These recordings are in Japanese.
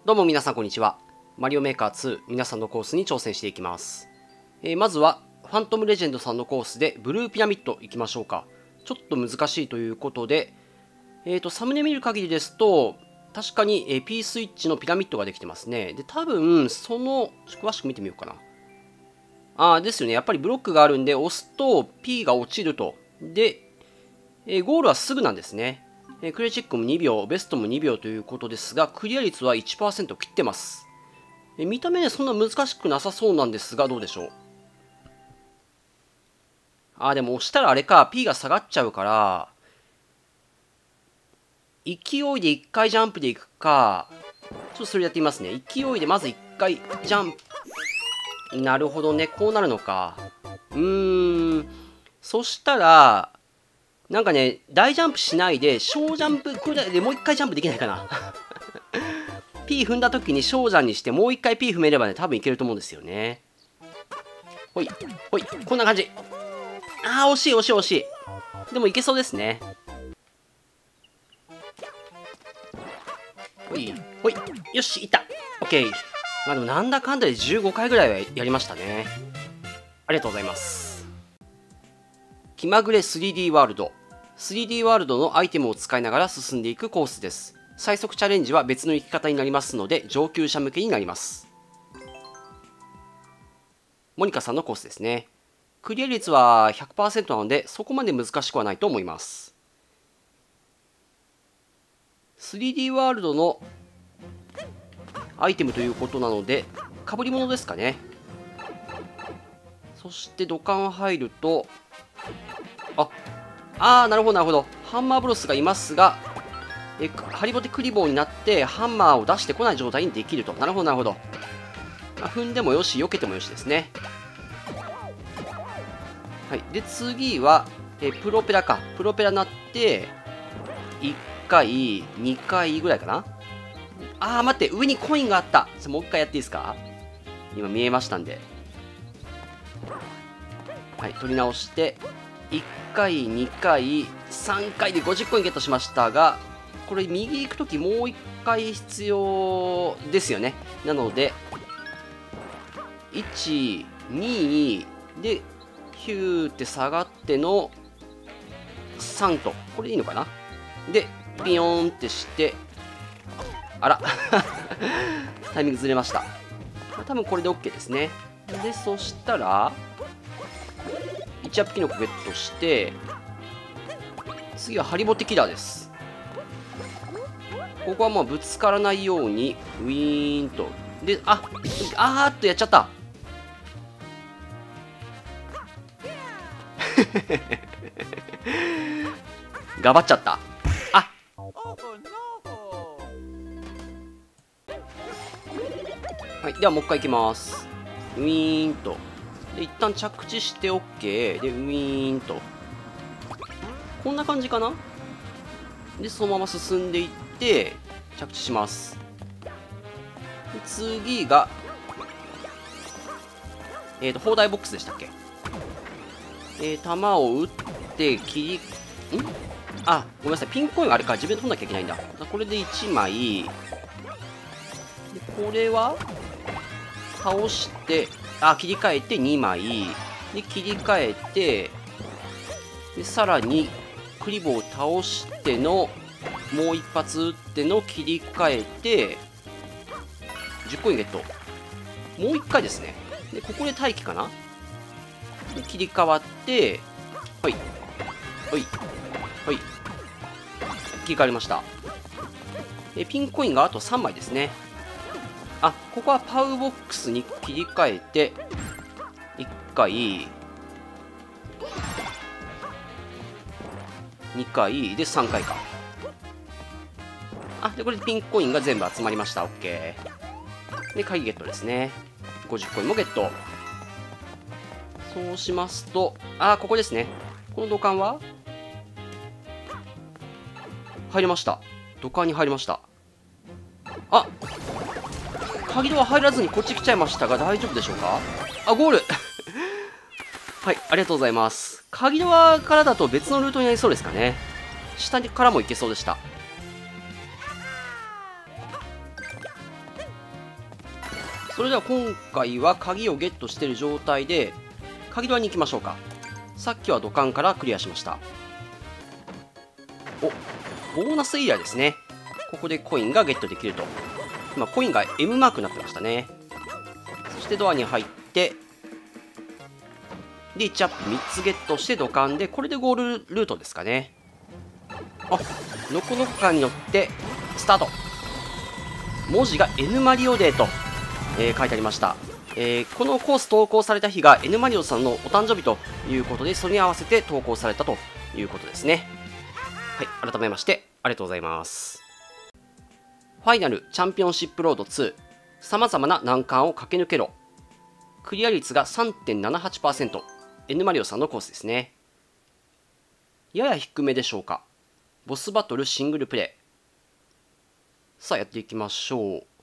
どうも皆さんこんにちは。マリオメーカー2皆さんのコースに挑戦していきます。まずはファントムレジェンドさんのコースでブルーピラミッドいきましょうか。ちょっと難しいということで、サムネ見る限りですと確かに P スイッチのピラミッドができてますね。で、多分その詳しく見てみようかな。ですよね。やっぱりブロックがあるんで押すと P が落ちると。で、ゴールはすぐなんですね。クリアチェックも2秒、ベストも2秒ということですが、クリア率は 1% 切ってます。見た目ね、そんな難しくなさそうなんですが、どうでしょう。でも押したらあれか、P が下がっちゃうから、勢いで1回ジャンプでいくか、ちょっとそれやってみますね。勢いでまず1回ジャンプ。なるほどね、こうなるのか。そしたら、なんかね、大ジャンプしないで、小ジャンプくらいでもう1回ジャンプできないかな。P 踏んだ時に小ジャンにして、もう1回 P 踏めればね、多分いけると思うんですよね。ほい、ほい、こんな感じ。惜しい惜しい惜しい。でもいけそうですね。ほい、ほい、よし、いった。OK。でもなんだかんだで15回ぐらいはやりましたね。ありがとうございます。気まぐれ 3D ワールド。3D ワールドのアイテムを使いながら進んでいくコースです。最速チャレンジは別の行き方になりますので、上級者向けになります。モニカさんのコースですね。クリア率は 100% なので、そこまで難しくはないと思います。3D ワールドのアイテムということなので、かぶり物ですかね。そして土管入ると、なるほどなるほど。ハンマーブロスがいますが、ハリボテクリボーになってハンマーを出してこない状態にできると。なるほどなるほど。踏んでもよし、避けてもよしですね。はい。で、次は、プロペラか。プロペラになって、1回、2回ぐらいかな。待って、上にコインがあった。もう1回やっていいですか？今見えましたんで。はい、取り直して、1回、2回、3回で50コインゲットしましたが、これ右行くときもう1回必要ですよね。なので、1、2で、ヒューって下がっての3と、これでいいのかな？で、ピヨーンってして、あら、タイミングずれました。多分これで OK ですね。で、そしたら、1アップキノコゲットして、次はハリボテキラーです。ここはまあぶつからないようにウィーンと。で、っとやっちゃった。がばっちゃった。はい、ではもう一回いきます。ウィーンと。で、一旦着地して OK。で、ウィーンと。こんな感じかな？で、そのまま進んでいって、着地します。で、次が、砲台ボックスでしたっけ？弾を撃って、ごめんなさい。ピンコインあれか。自分で取んなきゃいけないんだ。これで1枚。で、これは倒して、切り替えて2枚。で、切り替えて、で、さらに、クリボーを倒しての、もう一発撃っての切り替えて、10コインゲット。もう1回ですね。で、ここで待機かな？で、切り替わって、はい。はい。はい。切り替わりました。ピンコインがあと3枚ですね。ここはパウボックスに切り替えて、1回、2回、で3回か。で、これでピンコインが全部集まりました。OK。で、鍵ゲットですね。50コインもゲット。そうしますと、ここですね。この土管は入りました。土管に入りました。鍵戸は入らずにこっち来ちゃいましたが、大丈夫でしょうか？ゴールはい、ありがとうございます。鍵戸からだと別のルートになりそうですかね。下からも行けそうでした。 それでは今回は鍵をゲットしている状態で鍵ドアに行きましょうか。さっきは土管からクリアしました。お、ボーナスエリアですね。ここでコインがゲットできると。今コインが M マークになってましたね。そしてドアに入ってで1アップ3つゲットして土管で、これでゴールルートですかね。あ、ノコノコ感に乗ってスタート。文字が N マリオデーと、書いてありました。このコース投稿された日が N マリオさんのお誕生日ということで、それに合わせて投稿されたということですね。はい、改めましてありがとうございます。ファイナルチャンピオンシップロード2、さまざまな難関を駆け抜けろ。クリア率が 3.78%、N マリオさんのコースですね。やや低めでしょうか。ボスバトルシングルプレイ。さあやっていきましょう。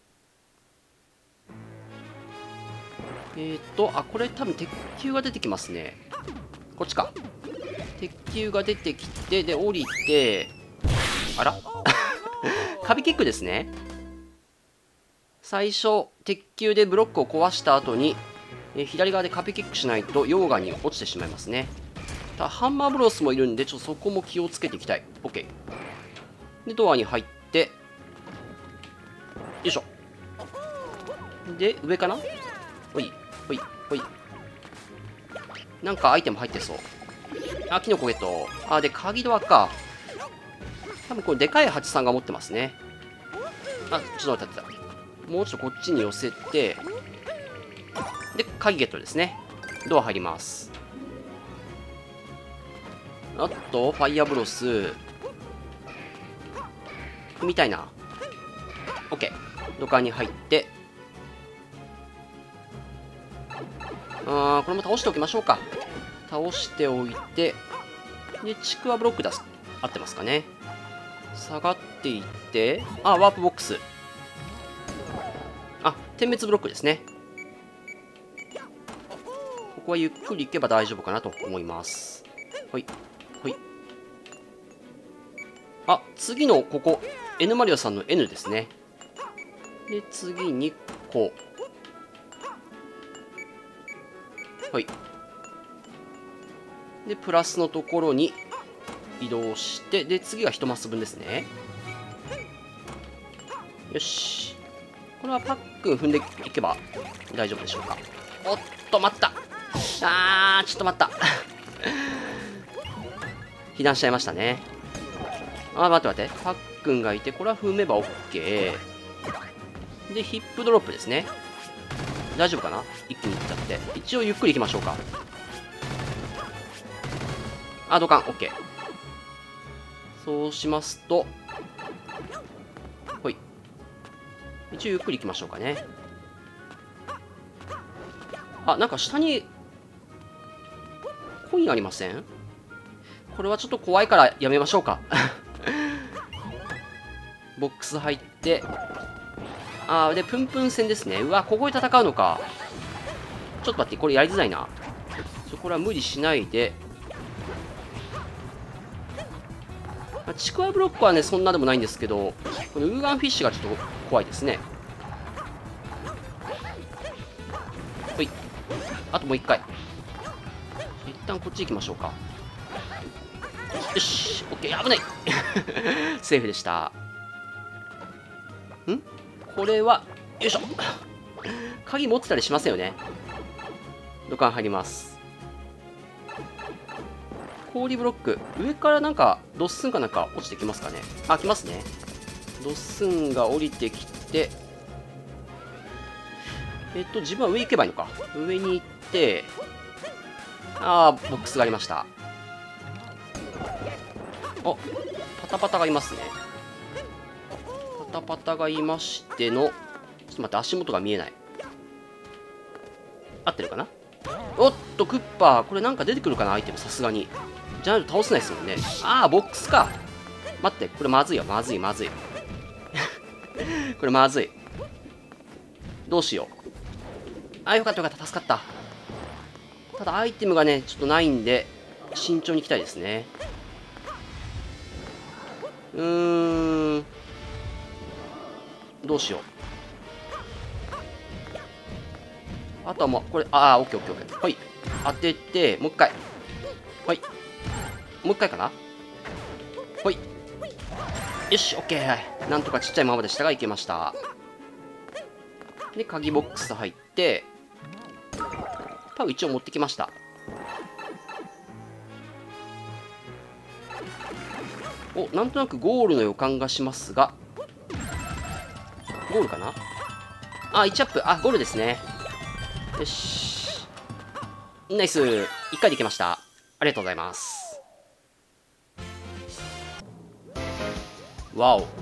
これ多分鉄球が出てきますね。こっちか。鉄球が出てきて、で、降りて、あらカビキックですね。最初、鉄球でブロックを壊した後に、左側でカビキックしないと溶岩に落ちてしまいますね。ただ、ハンマーブロスもいるんで、ちょっとそこも気をつけていきたい。OK。で、ドアに入って、よいしょ。で、上かな？ほい、ほい、ほい。なんかアイテム入ってそう。あ、キノコゲット。あ、で、鍵ドアか。多分これでかいハチさんが持ってますね。あ、ちょっと待って。もうちょっとこっちに寄せて、で、鍵ゲットですね。ドア入ります。あと、ファイアブロス。みたいな。OK。土管に入って。これも倒しておきましょうか。倒しておいて。で、ちくわブロック出す。合ってますかね。下がっていって、ワープボックス。点滅ブロックですね。ここはゆっくり行けば大丈夫かなと思います。ほい、ほい。次のここ、N マリオさんの N ですね。で、次にこう。はい。で、プラスのところに移動して、で、次が1マス分ですね。よし。これはパックン踏んでいけば大丈夫でしょうか。おっと、待った。ちょっと待った。被弾しちゃいましたね。待って。パックンがいて、これは踏めば OK。で、ヒップドロップですね。大丈夫かな？一気にいっちゃって。一応ゆっくり行きましょうか。土管、OK。そうしますと、ほい。一応ゆっくり行きましょうかね。なんか下に、コインありません？これはちょっと怖いからやめましょうか。ボックス入って、で、プンプン戦ですね。うわ、ここで戦うのか。ちょっと待って、これやりづらいな。これは無理しないで。ちくわブロックはね、そんなでもないんですけど、このウーガンフィッシュがちょっと怖いですね。ほい。あともう一回。一旦こっち行きましょうか。よし、オッケー、危ない。セーフでした。これは、よいしょ。鍵持ってたりしませんよね。土管入ります。氷ブロック。上からなんか、ドッスンかなんか落ちてきますかね。来ますね。ドッスンが降りてきて、自分は上行けばいいのか。上に行って、ボックスがありました。パタパタがいますね。パタパタがいましての、ちょっと待って、足元が見えない。合ってるかな？おっと、クッパー。これなんか出てくるかな、アイテム、さすがに。じゃないと倒せないですもんね。ボックスか。待って、これまずいよ。まずい。これまずい。どうしよう。よかった。助かった。ただ、アイテムがね、ちょっとないんで、慎重に行きたいですね。どうしよう。 あとはもうこれ、ああ、オッケーオッケーオッケー。はい、当ててもう一回。はい、もう一回かな。はい、よし、オッケー。なんとかちっちゃいままでしたがいけました。で鍵ボックス入ってパウ一応持ってきました。お、なんとなくゴールの予感がしますが、ゴールかな。あ、1アップ。あ、ゴールですね。よし、ナイス。1回でいけました。ありがとうございます。わお。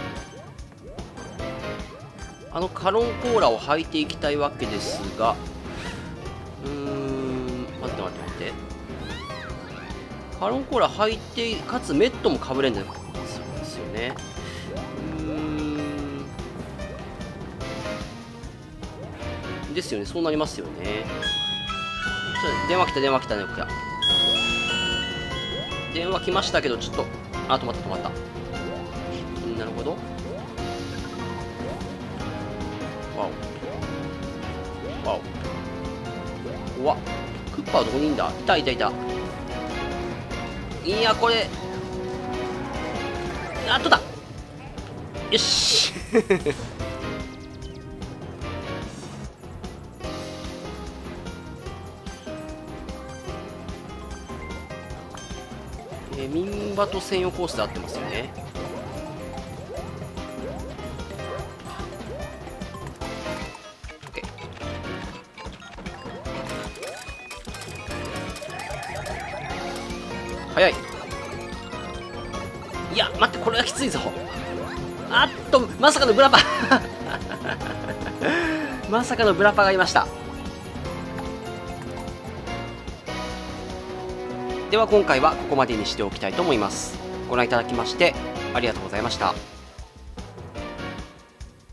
カロンコーラを履いていきたいわけですが、待って。カロンコーラ履いて、かつメットもかぶれるんですよね。ですよね、そうなりますよね。電話来た。電話来ましたけど、ちょっと、あ、止まった。なるほど。わお。うわ、クッパはどこにいんだ。いた。いや、これ、あとだ。よし。ミンバト専用コースで合ってますよね。早い。いや、待って、これはきついぞ。あっと、まさかのブラパまさかのブラパがいました。では今回はここまでにしておきたいと思います。ご覧いただきましてありがとうございました。